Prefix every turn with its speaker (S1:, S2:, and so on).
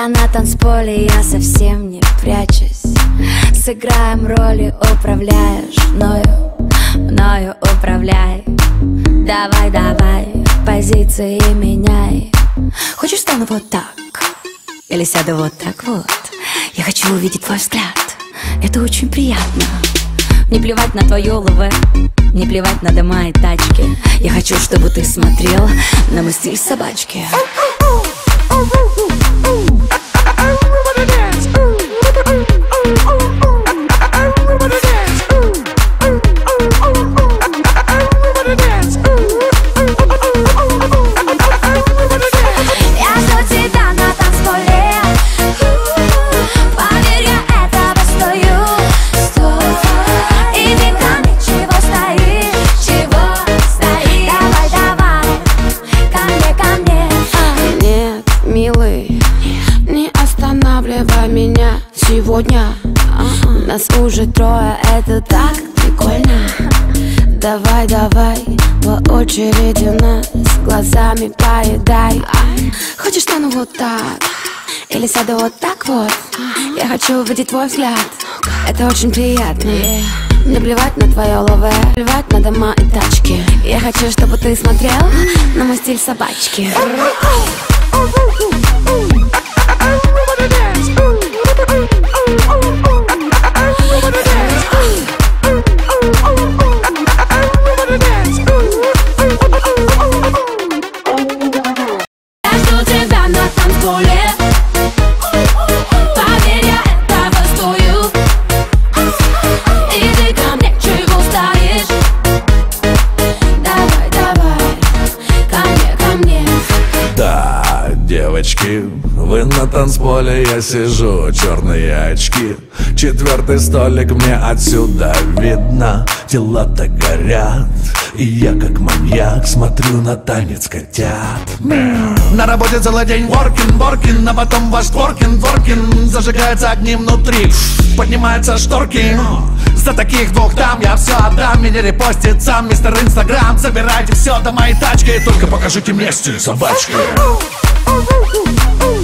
S1: тебя на танцполе, я совсем не прячусь. Сыграем роли, управляешь мною управляй. Давай, давай, позиции меняй. Хочешь, стану вот так? Или сяду вот так вот? Я хочу увидеть твой взгляд, это очень приятно. Не плевать на твое ЛВ, не плевать на дома и тачки. Я хочу, чтобы ты смотрел на мой стиль собачки.
S2: Меня сегодня нас уже трое, это так прикольно. Давай, давай, по очереди нас глазами поедай. Хочешь, стану вот так? Или сяду вот так вот? Я хочу увидеть твой взгляд, это очень приятно. Не плевать на твое ЛВ, плевать на дома и тачки. Я хочу, чтобы ты смотрел на мой стиль собачки.
S1: Я жду тебя на танцполе. Поверь, я этого стою. И ты ко мне чего стоишь? Давай, давай, ко мне.
S3: Да, девочки, вы на танцполе, я сижу, черные очки. Четвертый столик мне отсюда видно. Дела-то горят, и я как маньяк смотрю на танец котят. На работе целый день воркин, а потом ваш творкин. Зажигаются огни внутри, поднимаются шторки. За таких двух дам я все отдам. Меня репостит сам мистер Инстаграм. Забирайте все до моей тачки, только покажите мне стиль собачки.